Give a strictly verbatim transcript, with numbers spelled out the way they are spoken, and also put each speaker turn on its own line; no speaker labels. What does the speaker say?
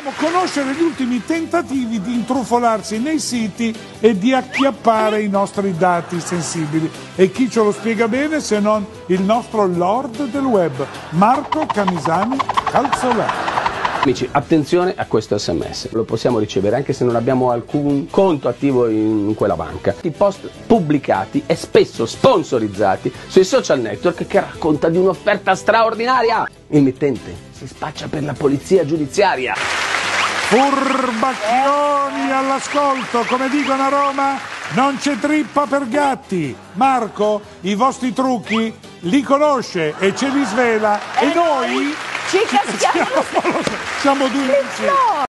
Vogliamo conoscere gli ultimi tentativi di intrufolarsi nei siti e di acchiappare i nostri dati sensibili. E chi ce lo spiega bene se non il nostro lord del web, Marco Camisani Calzolari.
Amici, attenzione a questo sms, lo possiamo ricevere anche se non abbiamo alcun conto attivo in quella banca. I post pubblicati e spesso sponsorizzati sui social network che racconta di un'offerta straordinaria. Il mittente si spaccia per la polizia giudiziaria.
Furbacchioni all'ascolto, come dicono a Roma, non c'è trippa per gatti. Marco i vostri trucchi li conosce e ce li svela e, e noi
ci caschiamo.
Siamo due amici.